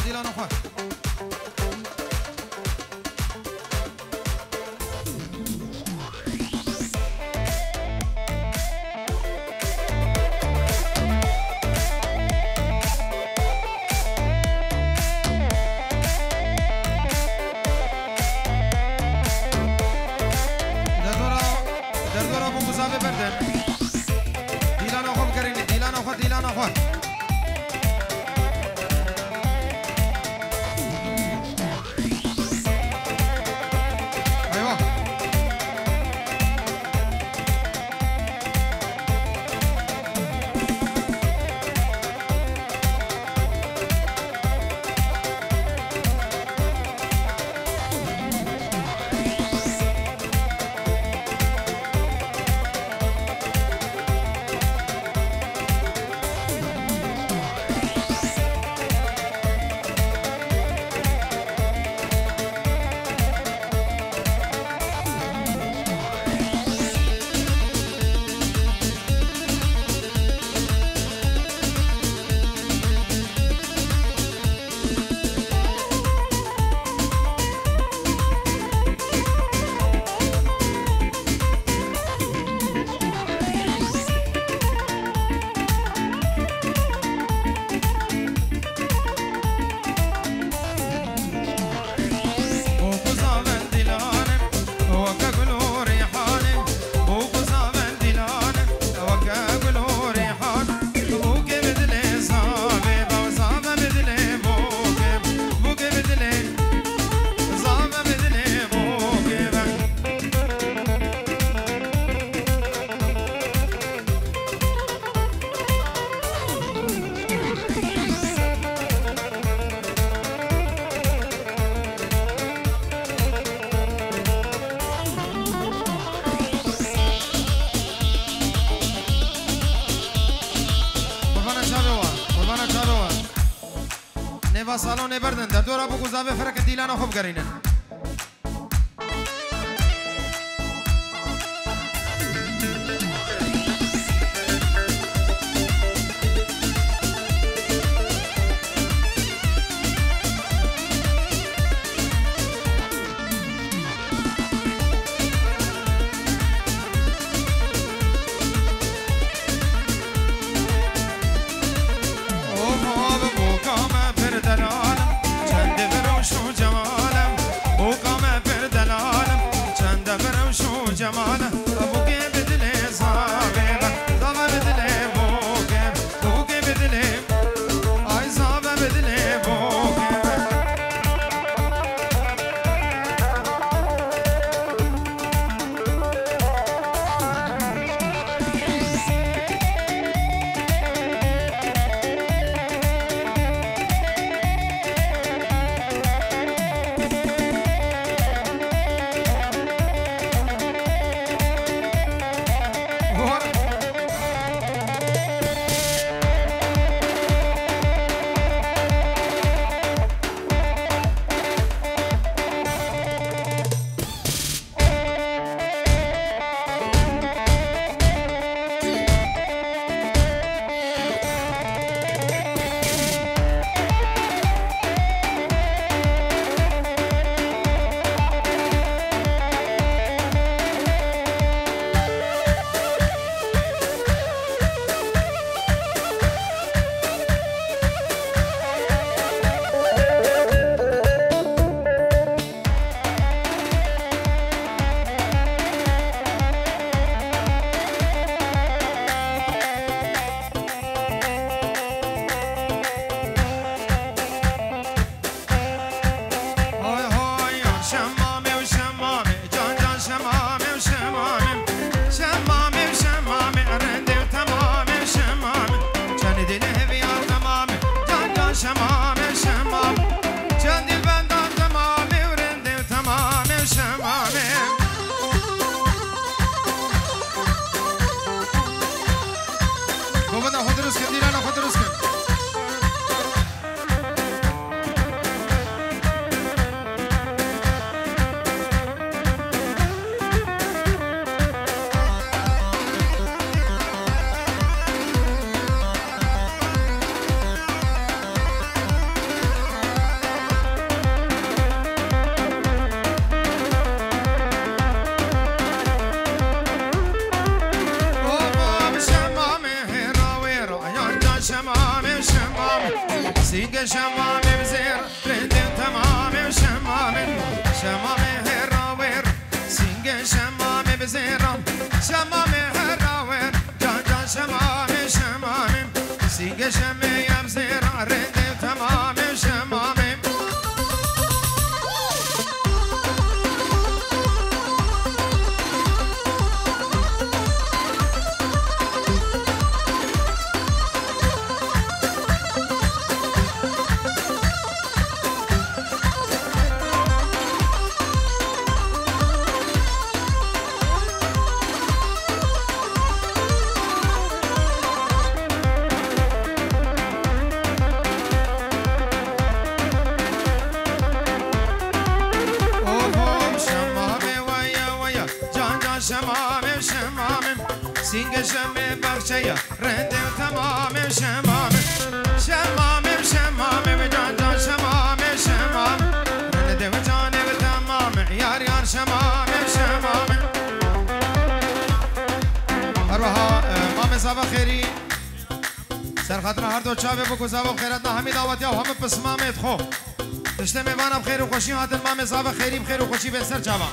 دیلان خواه در دورا بو مزابه بردن دیلان خواه بکرینی دیلان خواه نوا سالون بردن در دورا بو گزاوه فرق دیلان خوب کرینن جماله شمامي هراوير سينجي شمامي بزيرام شمامي هراوير جان جان شمامي شمامي سينجي شمي يبزير رندي تمامي شمامي شمامي شمامي سينجي شمي بخشية رندي تمامي شمامي شمامي شمامي جان جان شمامي شمامي رندي وجاني تمامي يار يار شمامي شمامي أروها مامي صابا خيري سر خاطر هر دو چاوه بکو صابا خیرتنا همی دعوتی و همه پسمامي تخو تشتمي وانا بخير وخوشي هاتن مامي صابا خيري بخير وخوشي بين سر چاوه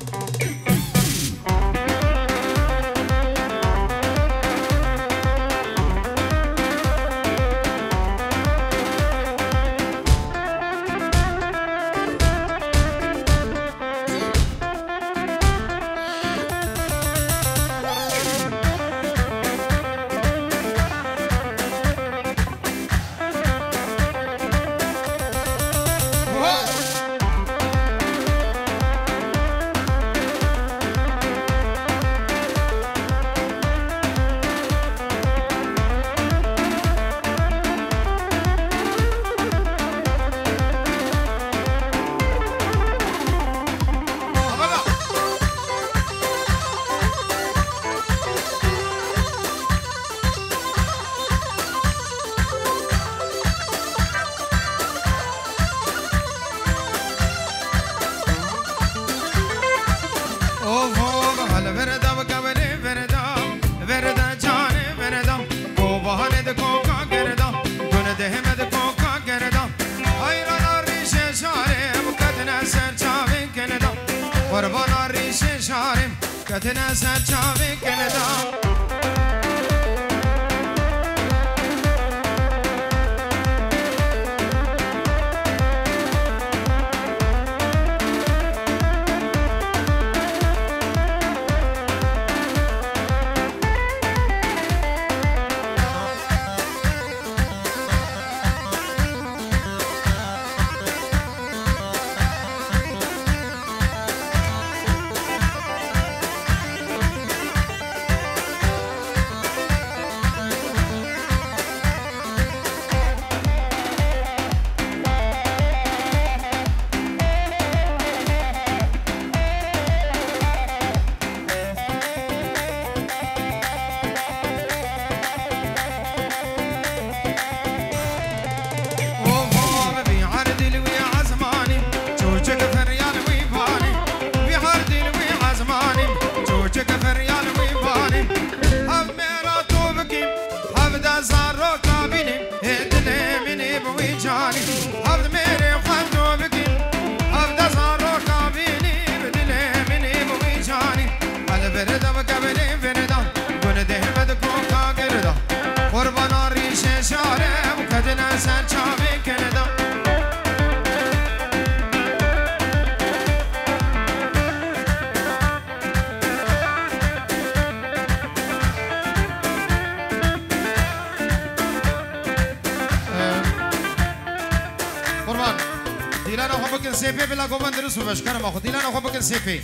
قربان ریش شارم کتنا سر چاوی کندا دیلان خوب کن سیفی بلا گوان درست بش کرم آخو دیلان خوب کن سیفی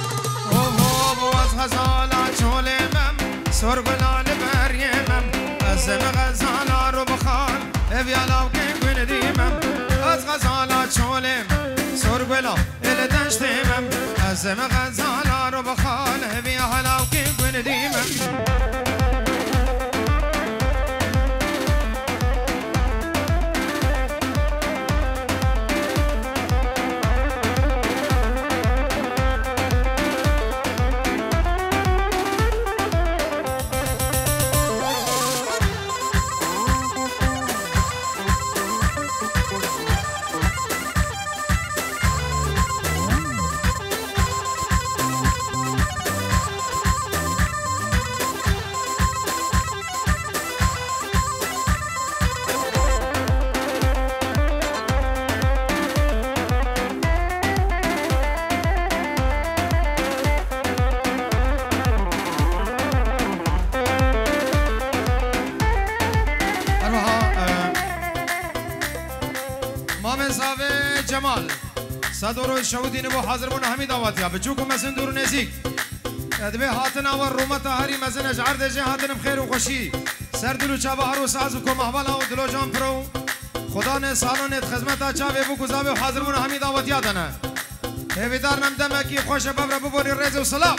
سرگلال بريمم أزم غزالا رو بخان افيالا وكين ديمم از غزالا شولم سرقلا إلى دشتمم أزم غزالا رو بخان افيالا وكين ديمم جمال صدور شهودی نبو حاضر بون همی دعواتیا بچوکو مزن دور نزیک ادبه هاتن آور رومت هری مزن اجعر دجه هاتن بخیر و خوشی سر دلو چابه هر و ساز بکو محوالا و دلو جان پرو خدا نه سالونت خدمتا چاوه بو گزاوه حاضر بون همی دعواتیا دنه هیویدار نمدمه کی خوش ببره ببوری رز و سلام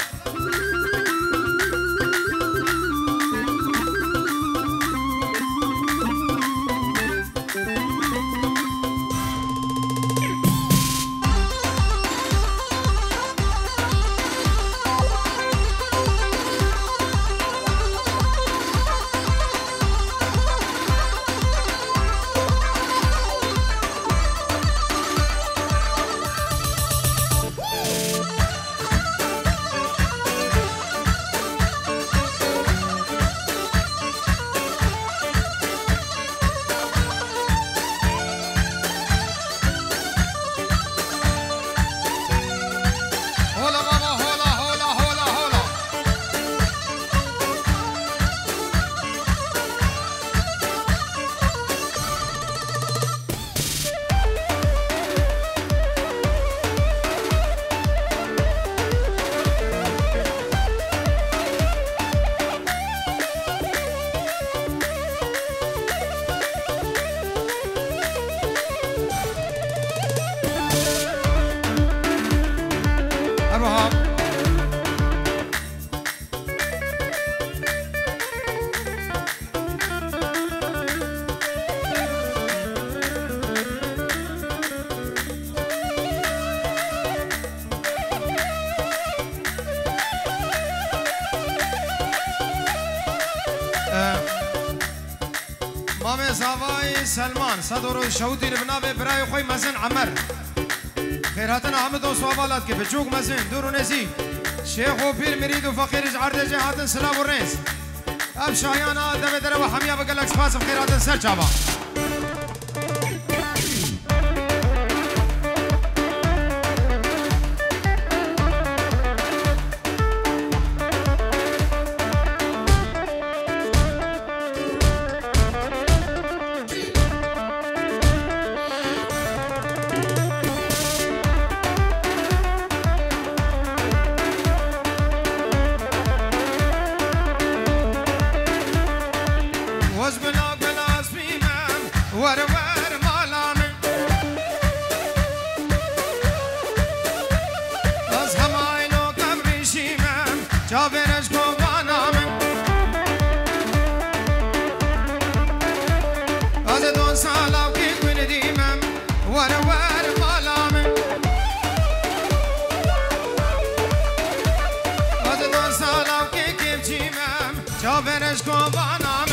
سلمان صدور شهودی بنابه برای خوی مزن عمر خیراتن احمد و صوابالات که بچوک مزن دور و نزی شیخ و پیر مرید و فقیر اجعر دجه هاتن سلام و رنز اب شایانا دم دره و حمیا بگلک سپاس خیراتن سر چابا Ciao, Venesh, come on,